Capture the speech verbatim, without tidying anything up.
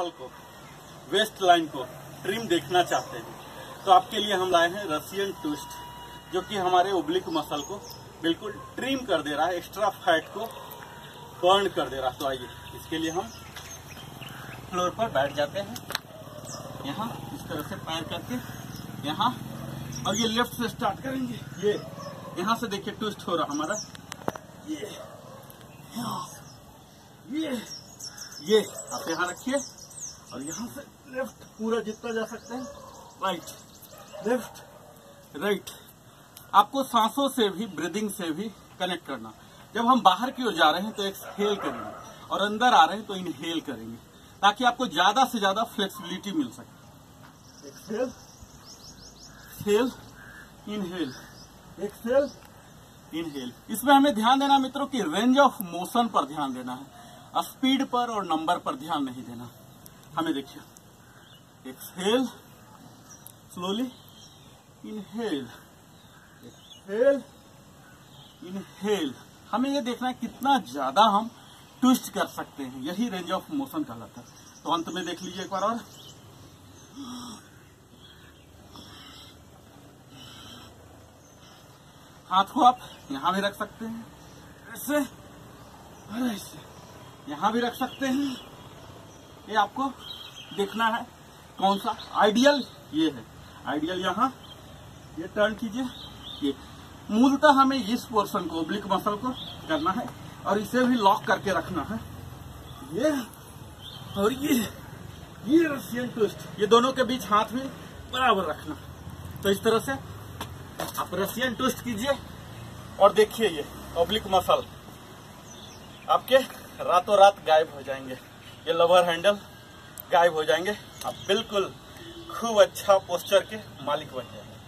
Muscle को, waste line को trim देखना चाहते हैं तो आपके लिए हम लाए हैं रशियन ट्विस्ट, जो कि हमारे ओब्लिक मसल को बिल्कुल ट्रिम कर दे रहा है, एक्स्ट्रा फैट को बर्न कर दे रहा है। तो आइए इसके लिए हम फ्लोर पर बैठ जाते हैं, यहाँ इस तरह से पैर करके यहाँ, और ये लेफ्ट से स्टार्ट करेंगे। ये यहाँ से देखिए ट्विस्ट हो रहा हमारा, ये ये ये आप यहाँ रखिए और यहाँ से लेफ्ट पूरा जितना जा सकते हैं, राइट लेफ्ट राइट। आपको सांसों से भी, ब्रीदिंग से भी कनेक्ट करना। जब हम बाहर की ओर जा रहे हैं तो एक्सहेल करेंगे और अंदर आ रहे हैं तो इनहेल करेंगे, ताकि आपको ज्यादा से ज्यादा फ्लेक्सिबिलिटी मिल सके। Exhale, exhale, inhale, exhale, inhale. इसमें हमें ध्यान देना मित्रों कि रेंज ऑफ मोशन पर ध्यान देना है, स्पीड पर और नंबर पर ध्यान नहीं देना हमें। देखिए, exhale, slowly, inhale, exhale, inhale. हमें ये देखना है कितना ज्यादा हम ट्विस्ट कर सकते हैं, यही रेंज ऑफ मोशन कहलाता है। तो अंत में देख लीजिए एक बार और, हाथ को आप यहां भी रख सकते हैं, ऐसे और ऐसे यहां भी रख सकते हैं। ये आपको देखना है कौन सा आइडियल, ये है आइडियल। यहाँ ये टर्न कीजिए, ये मूलतः हमें इस पोर्शन को, ओब्लिक मसल को करना है और इसे भी लॉक करके रखना है। ये और ये ये रशियन ट्विस्ट, ये दोनों के बीच हाथ भी बराबर रखना। तो इस तरह से आप रशियन ट्विस्ट कीजिए और देखिए ये ओब्लिक मसल आपके रातों रात गायब हो जाएंगे, ये लवर हैंडल गायब हो जाएंगे। आप बिल्कुल खूब अच्छा पोस्चर के मालिक बन जाएंगे।